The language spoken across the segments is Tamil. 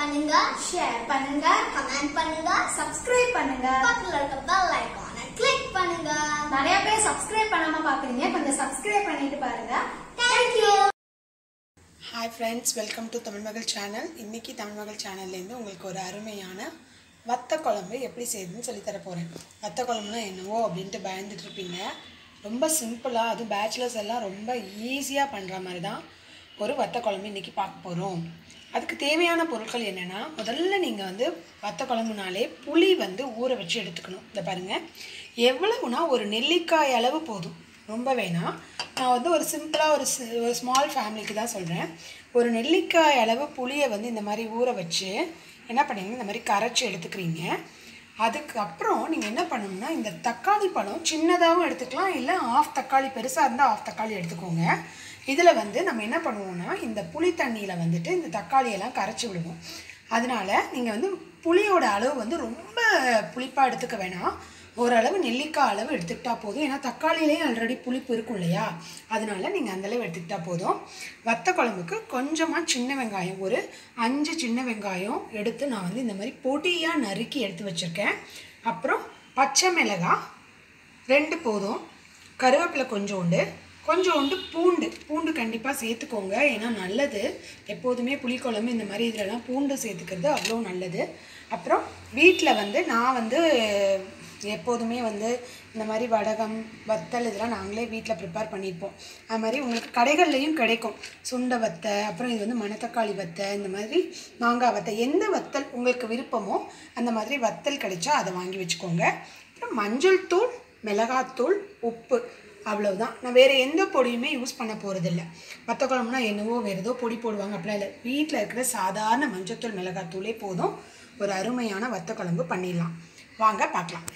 பண்ணுங்க, ஷேர் பண்ணுங்க, கமெண்ட் பண்ணுங்க, சப்ஸ்கிரைப் பண்ணுங்க, பக்கத்துல இருக்க பெல் ஐகானை கிளிக் பண்ணுங்க. நிறைய பேர் சப்ஸ்கிரைப் பண்ணாம பாக்குறீங்க, கொஞ்சம் சப்ஸ்கிரைப் பண்ணிட்டு பாருங்க. Thank you. Hi friends, welcome to Tamil Magal channel. இன்றைக்கி தமிழ் மகள் சேனல்லேருந்து உங்களுக்கு ஒரு அருமையான வத்த குழம்பு எப்படி செய்யுதுன்னு சொல்லித்தர போகிறேன். வத்த குழம்புனா என்னவோ அப்படின்ட்டு பயந்துட்டுருப்பீங்க. ரொம்ப சிம்பிளாக, அதுவும் பேச்சுலர்ஸ் எல்லாம் ரொம்ப ஈஸியாக பண்ணுற மாதிரி தான் ஒரு வத்த குழம்பு இன்றைக்கி பார்க்க போகிறோம். அதுக்கு தேவையான பொருட்கள் என்னென்னா, முதல்ல நீங்கள் வத்த குழம்புனாலே புளி ஊற வச்சு எடுத்துக்கணும். இதை பாருங்கள், எவ்வளவுனா ஒரு நெல்லிக்காய் அளவு போதும், ரொம்ப வேணாம். நான் ஒரு சிம்பிளாக ஒரு ஸ்மால் ஃபேமிலிக்கு தான் சொல்கிறேன். ஒரு நெல்லிக்காய் அளவு புளியை இந்த மாதிரி ஊற வச்சு என்ன பண்ணீங்கன்னா இந்த மாதிரி கரைச்சி எடுத்துக்கிறீங்க. அதுக்கப்புறம் நீங்கள் என்ன பண்ணணும்னா, இந்த தக்காளி பழம் சின்னதாகவும் எடுத்துக்கலாம், இல்லை ஆஃப் தக்காளி, பெருசாக இருந்தால் ஆஃப் தக்காளி எடுத்துக்கோங்க. இதில் நம்ம என்ன பண்ணுவோம்னா, இந்த புளி தண்ணியில் இந்த தக்காளியெல்லாம் கரைச்சி விடுவோம். அதனால் நீங்கள் புளியோட அளவு ரொம்ப புளிப்பாக எடுத்துக்க வேணாம், ஓரளவு நெல்லிக்காய் அளவு எடுத்துக்கிட்டால் போதும். ஏன்னா தக்காளியிலேயே ஆல்ரெடி புளிப்பு இருக்கும் இல்லையா, அதனால் நீங்கள் அந்தளவு எடுத்துக்கிட்டால் போதும். வத்த குழம்புக்கு கொஞ்சமாக சின்ன வெங்காயம், ஒரு 5 சின்ன வெங்காயம் எடுத்து நான் இந்த மாதிரி பொடியாக நறுக்கி எடுத்து வச்சுருக்கேன். அப்புறம் பச்சை மிளகாய் 2 போதும், கருவேப்பிலை கொஞ்சோண்டு பூண்டு கண்டிப்பாக சேர்த்துக்கோங்க. ஏன்னா நல்லது, எப்போதுமே புளிக்குழம்பு இந்த மாதிரி இதிலலாம் பூண்டு சேர்த்துக்கிறது அவ்வளோ நல்லது. அப்புறம் வீட்டில் நான் எப்போதுமே இந்த மாதிரி வடகம், வத்தல் இதெல்லாம் நாங்களே வீட்டில் ப்ரிப்பேர் பண்ணியிருப்போம். அது மாதிரி உங்களுக்கு கடைகள்லேயும் கிடைக்கும், சுண்டை வத்தை, அப்புறம் இது மணத்தக்காளி வத்தை, இந்த மாதிரி மாங்காய் வத்தை, எந்த வத்தல் உங்களுக்கு விருப்பமோ அந்த மாதிரி வத்தல் கிடைச்சா அதை வாங்கி வச்சுக்கோங்க. அப்புறம் மஞ்சள் தூள், மிளகாத்தூள், உப்பு, அவ்வளவுதான். நான் வேறு எந்த பொடியுமே யூஸ் பண்ண போகிறதில்ல. வத்த குழம்புனா என்னவோ வேறு ஏதோ பொடி போடுவாங்க, அப்படிலாம் இல்லை. வீட்டில் இருக்கிற சாதாரண மஞ்சத்தூள், மிளகாத்தூளே போதும். ஒரு அருமையான வத்த குழம்பு பண்ணிடலாம். வாங்க பார்க்கலாம்.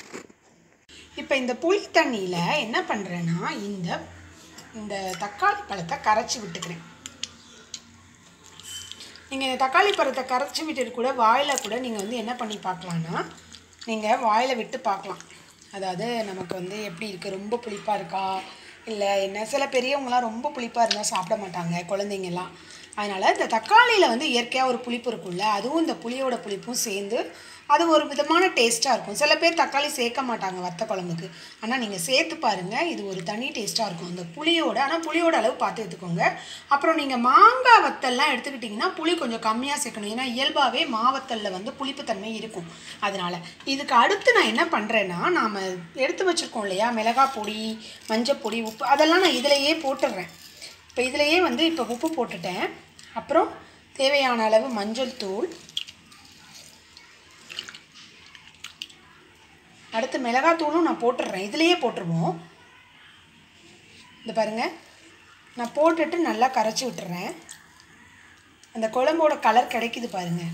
இப்போ இந்த புளி தண்ணியில் என்ன பண்ணுறேன்னா, இந்த தக்காளி பழத்தை கரைச்சி விட்டுக்கிறேன். நீங்கள் இந்த தக்காளி பழத்தை கரைச்சி விட்டுட்டு கூட வாயில் கூட நீங்கள் என்ன பண்ணி பார்க்கலான்னா, நீங்கள் வாயில் விட்டு பார்க்கலாம். அதாவது நமக்கு எப்படி இருக்குது, ரொம்ப புளிப்பாக இருக்கா இல்லை என்ன. சில பெரியவங்களாம் ரொம்ப புளிப்பாக இருந்தால் சாப்பிட மாட்டாங்க, குழந்தைங்கள்லாம். அதனால் இந்த தக்காளியில் இயற்கையாக ஒரு புளிப்பு இருக்கும்ல, அதுவும் இந்த புளியோட புளிப்பும் சேர்ந்து அது ஒரு விதமான டேஸ்ட்டாக இருக்கும். சில பேர் தக்காளி சேர்க்க மாட்டாங்க வத்த குழம்புக்கு, ஆனால் நீங்கள் சேர்த்து பாருங்கள், இது ஒரு தனி டேஸ்ட்டாக இருக்கும் இந்த புளியோட. ஆனால் புளியோட அளவு பார்த்து எடுத்துக்கோங்க. அப்புறம் நீங்கள் மாங்காய் வத்தல்லாம் எடுத்துக்கிட்டிங்கன்னா புளி கொஞ்சம் கம்மியாக சேர்க்கணும், ஏன்னா இயல்பாகவே மாவத்தலில் புளிப்புத்தன்மை இருக்கும். அதனால் இதுக்கு அடுத்து நான் என்ன பண்ணுறேன்னா, நாம் எடுத்து வச்சுருக்கோம் இல்லையா மிளகாய் பொடி, மஞ்சள் பொடி, உப்பு, அதெல்லாம் நான் இதிலையே போட்டுடுறேன். இப்போ இதிலையே இப்போ உப்பு போட்டுட்டேன். அப்புறம் தேவையான அளவு மஞ்சள் தூள், அடுத்து மிளகாத்தூளும் நான் போட்டுடுறேன், இதிலையே போட்டுருவோம். இந்த பாருங்கள், நான் போட்டுட்டு நல்லா கரைச்சி விட்டுறேன். அந்த குழம்போட கலர் கிடைக்குது பாருங்கள்.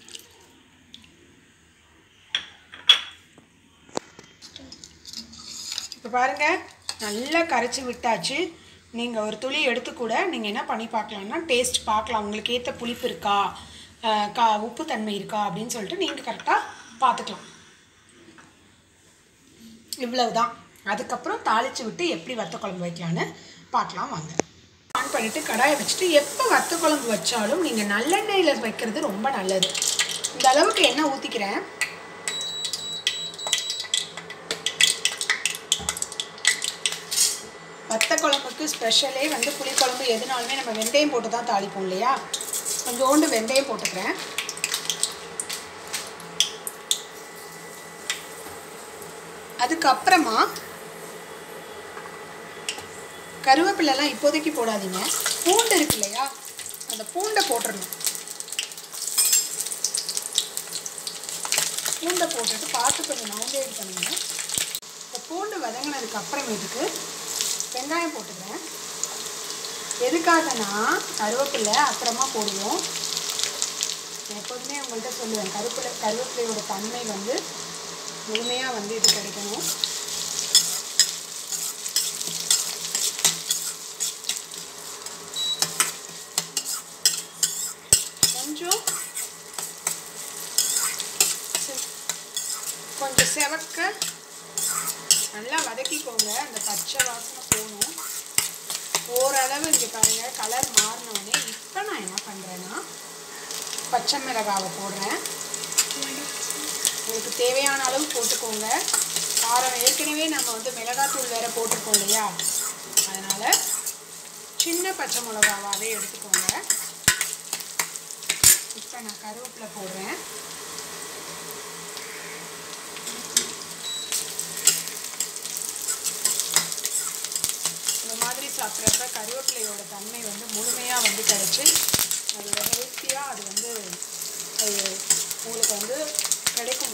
இப்போ பாருங்கள், நல்லா கரைச்சி விட்டாச்சு. நீங்கள் ஒரு துளி எடுத்து கூட நீங்கள் என்ன பண்ணி பார்க்கலான்னா, டேஸ்ட் பார்க்கலாம், உங்களுக்கு ஏற்ற புளிப்பு இருக்கா, உப்பு தன்மை இருக்கா அப்படின்னு சொல்லிட்டு நீங்கள் கரெக்டாக பார்த்துக்கலாம். இவ்வளவுதான். அதுக்கப்புறம் தாளித்து விட்டு எப்படி வத்த குழம்பு வைக்கலான்னு பார்க்கலாம் வாங்க. ஆன் பண்ணிவிட்டு கடாயை வச்சுட்டு, எப்போ வத்த குழம்பு வச்சாலும் நீங்கள் நல்லெண்ணெயில் வைக்கிறது ரொம்ப நல்லது. இந்த அளவுக்கு எண்ணெய் ஊற்றிக்கிறேன். வத்த குழம்புக்கு ஸ்பெஷலே புளிக்குழம்பு எதுனாலுமே நம்ம வெந்தயம் போட்டு தான் தாளிப்போம் இல்லையா, கொஞ்சோண்டு வெந்தயம் போட்டுக்கிறேன். அதுக்கப்புறமா கருவேப்பிலெல்லாம் இப்போதைக்கு போடாதீங்க, பூண்டு இருக்கு இல்லையா, அந்த பூண்டை போட்டுடணும். பூண்டை போட்டுட்டு பார்த்து கொஞ்சம் நவுண்டேட் பண்ணுங்க. இந்த பூண்டு வதங்கினதுக்கு அப்புறமேட்டுக்கு வெங்காயம் போட்டுக்கிறேன். எதுக்காகனா கருவேப்பிலை அப்புறமா போடுவோம். எப்போதுமே உங்கள்கிட்ட சொல்லுவேன், கருவேப்பிலையோட தன்மை முழுமையாக இது கிடைக்கணும். கொஞ்சம் செவக்க நல்லா வதக்கிக்கோங்க, அந்த பச்சை வாசனை போகணும். ஓரளவு இங்கே பாருங்கள் கலர் மாறினோடனே இப்போ நான் என்ன பண்ணுறேன்னா, பச்சை மிளகாவை போடுறேன். உங்களுக்கு தேவையான அளவு போட்டுக்கோங்க. காரம் ஏற்கனவே நம்ம வந்து மிளகாத்தூள் வேறு போட்டிருக்கோம் இல்லையா, அதனால் சின்ன பச்சை மிளகாவாகவே எடுத்துக்கோங்க. இப்போ நான் கருவேப்பிலை போடுறேன். இந்த மாதிரி சாப்பிட்றப்ப கருவேப்பிலையோட தன்மை வந்து முழுமையாக வந்து கிடச்சி அதோட ஹெல்த்தியாக அது வந்து உங்களுக்கு வந்து கிடைக்குமா.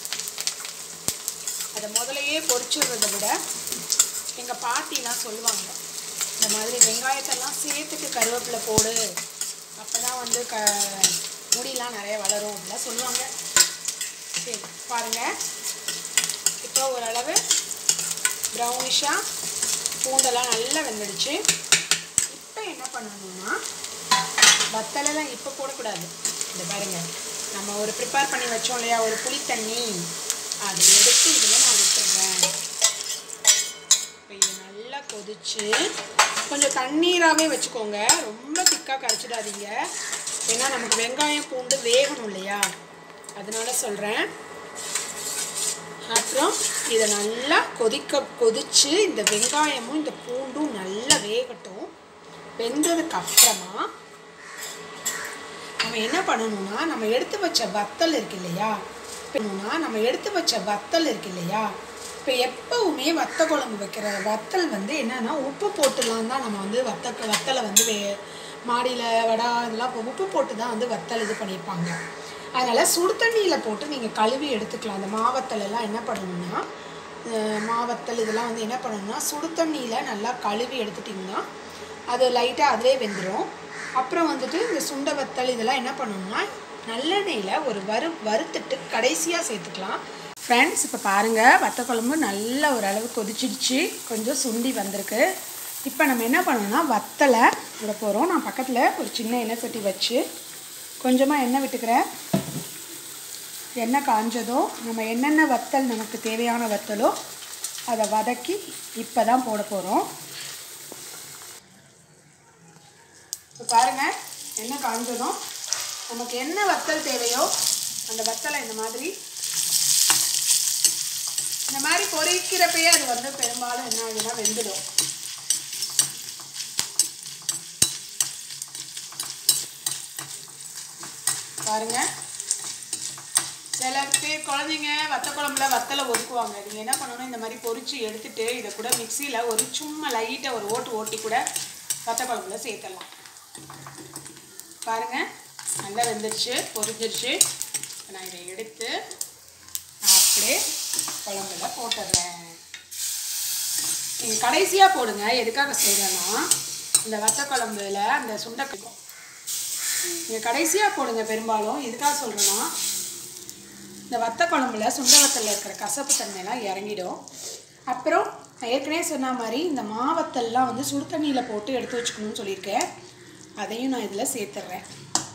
அதை முதலையே பொரிச்சுடுறதை விட எங்கள் பாட்டிலாம் சொல்லுவாங்க, இந்த மாதிரி வெங்காயத்தெல்லாம் சேர்த்துட்டு கருவேப்பிலை போடு, அப்போ தான் வந்து முடியெலாம் நிறைய வளரும் அப்படிலாம் சொல்லுவாங்க. சரி பாருங்கள், இப்போ ஓரளவு ப்ரௌனிஷாக பூண்டெல்லாம் நல்லா வெந்துடுச்சு. இப்போ என்ன பண்ணணும்னா, வத்தலெல்லாம் இப்போ போடக்கூடாது. இந்த பாருங்கள், நம்ம ஒரு ப்ரிப்பேர் பண்ணி வச்சோம் இல்லையா ஒரு புளி தண்ணி, அதை எடுத்து இதில் நான் விட்டுறேன். இப்போ இது நல்லா கொதிச்சு கொஞ்சம் தண்ணீராகவே வச்சுக்கோங்க, ரொம்ப திக்காக கரைச்சிடாதீங்க. ஏன்னா நமக்கு வெங்காயம் பூண்டு வேகணும் இல்லையா, அதனால சொல்கிறேன். அப்புறம் இதை நல்லா கொதிச்சு இந்த வெங்காயமும் இந்த பூண்டும் நல்லா வேகட்டும். வெந்ததுக்கு அப்புறமா நம்ம என்ன பண்ணணும்னா, நம்ம எடுத்து வச்ச வத்தல் இருக்கு இல்லையா, இப்போ எப்பவுமே வத்த குழம்பு வைக்கிற வத்தல் வந்து என்னன்னா உப்பு போட்டுலாம் தான் நம்ம வந்து வத்தலை வந்து மாடியில் வடை இதெல்லாம் உப்பு போட்டு தான் வந்து வத்தல் இது பண்ணியிருப்பாங்க. அதனால் சுடு தண்ணியில் போட்டு நீங்கள் கழுவி எடுத்துக்கலாம். அந்த மாவத்தல் எல்லாம் என்ன பண்ணணும்னா, மாவத்தல் இதெல்லாம் வந்து என்ன பண்ணணும்னா சுடு தண்ணியில் நல்லா கழுவி எடுத்துட்டிங்கன்னா அது லைட்டாக அதிலே வெந்துடும். அப்புறம் வந்துட்டு இந்த சுண்டை வத்தல் இதெல்லாம் என்ன பண்ணணும்னா நல்லெண்ணெயில் ஒரு வறுத்துட்டு கடைசியாக சேர்த்துக்கலாம். ஃப்ரெண்ட்ஸ், இப்போ பாருங்கள், வத்த குழம்பு நல்ல ஓரளவு கொதிச்சிடுச்சு, கொஞ்சம் சுண்டி வந்திருக்கு. இப்போ நம்ம என்ன பண்ணணும்னா வத்தலை விட போகிறோம். நான் பக்கத்தில் ஒரு சின்ன எண்ணெய் சட்டி வச்சு கொஞ்சமாக எண்ணெய் விட்டுக்கிறேன். எண்ணெய் காஞ்சதோ நம்ம என்னென்ன வத்தல் நமக்கு தேவையான வத்தலோ அதை வதக்கி இப்போ தான் போட போகிறோம். இப்போ பாருங்கள், எண்ணெய் காஞ்சதும் நமக்கு என்ன வத்தல் தேவையோ அந்த வத்தலை இந்த மாதிரி பொரிக்கிறப்பயே அது வந்து பெரும்பாலும் என்ன ஆகுதுன்னா வெந்துடும். பாருங்க, சில பேர் குழந்தைங்க வத்த குழம்புல வத்தலை ஒதுக்குவாங்க. நீங்கள் என்ன பண்ணணும், இந்த மாதிரி பொரிச்சு எடுத்துட்டு இதை கூட மிக்சியில் ஒரு சும்மா லைட்டாக ஒரு ஓட்டி கூட வத்த குழம்புல சேர்த்துடலாம். பாருங்கள், நல்லா வெந்துருச்சு, பொரிஞ்சிருச்சு. நான் இதை எடுத்து அப்படியே குழம்புல போட்டுடுறேன். நீங்கள் கடைசியாக போடுங்க. எதுக்காக செய்கிறேன்னா, இந்த வத்த குழம்புல அந்த சுண்டைக்கும் நீங்கள் கடைசியாக போடுங்க. பெரும்பாலும் எதுக்காக சொல்கிறேன்னா, இந்த வத்த குழம்புல சுண்டை வத்தலில் இருக்கிற கசப்பு தன்மையெல்லாம் இறங்கிடும். அப்புறம் நான் ஏற்கனவே சொன்ன மாதிரி இந்த மாவத்தல்லாம் வந்து சுடு தண்ணியில் போட்டு எடுத்து வச்சுக்கணும்னு சொல்லியிருக்கேன். அதையும் நான் இதில் சேர்த்துட்றேன்.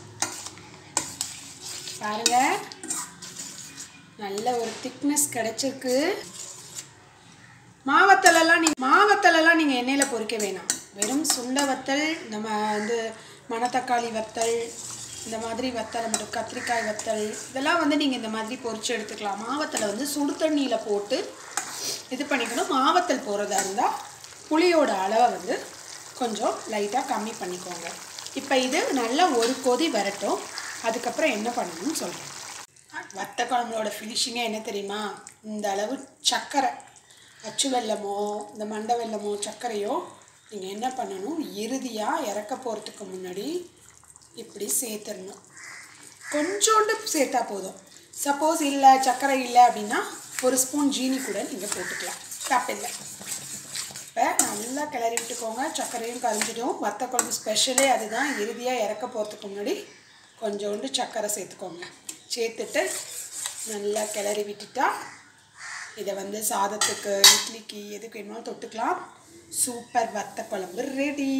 பாருங்கள், நல்ல ஒரு திக்னஸ் கிடச்சிருக்கு. மாவத்தலெல்லாம் நீங்கள் எண்ணெயில் பொரிக்க வேணாம். வெறும் சுண்டை வத்தல், நம்ம வந்து மணத்தக்காளி வத்தல், இந்த மாதிரி வத்தல், மட்டும் கத்திரிக்காய் வத்தல், இதெல்லாம் வந்து நீங்கள் இந்த மாதிரி பொரித்து எடுத்துக்கலாம். மாவத்தலை வந்து சுடு தண்ணியில் போட்டு இது பண்ணிக்கணும். மாவத்தல் போகிறதா இருந்தால் புளியோட அளவை வந்து கொஞ்சம் லைட்டாக கம்மி பண்ணிக்கோங்க. இப்போ இது நல்லா ஒரு கொதி வரட்டும். அதுக்கப்புறம் என்ன பண்ணணும்னு சொல்கிறேன். வத்த குழம்புலோட ஃபினிஷிங்கே என்ன தெரியுமா, இந்த அளவு சர்க்கரை, அச்சு வெல்லமோ இந்த மண்டை வெல்லமோ சர்க்கரையோ நீங்கள் என்ன பண்ணணும், இறுதியாக இறக்க போகிறதுக்கு முன்னாடி இப்படி சேர்த்துடணும். கொஞ்சோண்டு சேர்த்தா போதும். சப்போஸ் இல்லை சர்க்கரை இல்லை அப்படின்னா ஒரு ஸ்பூன் ஜீனி கூட நீங்கள் போட்டுக்கலாம், தப்பில்லை. இப்போ நல்லா கிளறி விட்டுக்கோங்க. சர்க்கரையும் கரைஞ்சிடும். வத்த குழம்பு ஸ்பெஷலே அதுதான். இறுதியாக இறக்க போகிறதுக்கு முன்னாடி கொஞ்சோண்டு சர்க்கரை சேர்த்துக்கோங்க. சேர்த்துட்டு நல்லா கிளறி விட்டுட்டா இதை வந்து சாதத்துக்கு, இட்லிக்கு, எதுக்கு வேணுமாலும் தொட்டுக்கலாம். சூப்பர் வத்த குழம்பு ரெடி.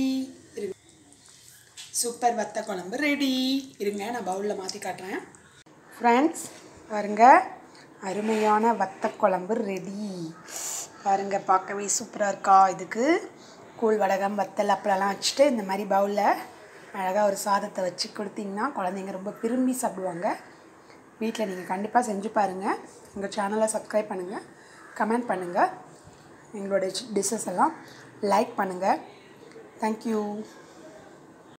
சூப்பர் வத்த குழம்பு ரெடி. இருங்க, நான் பவுலில் மாற்றி காட்டுறேன். ஃப்ரெண்ட்ஸ் பாருங்க, அருமையான வத்த குழம்பு ரெடி. பாருங்கள், பார்க்கவே சூப்பராக இருக்கா. இதுக்கு கூழ் வடகம் வத்தல் அப்பளம்லாம் வச்சுட்டு இந்த மாதிரி பவுலில் அழகாக ஒரு சாதத்தை வச்சு கொடுத்தீங்கன்னா குழந்தைங்க ரொம்ப விரும்பி சாப்பிடுவாங்க. வீட்டில் நீங்கள் கண்டிப்பாக செஞ்சு பாருங்கள். எங்கள் சேனலை சப்ஸ்கிரைப் பண்ணுங்கள், கமெண்ட் பண்ணுங்கள், எங்களோட டிஷ்ஷஸ் எல்லாம் லைக் பண்ணுங்கள். தேங்க்யூ.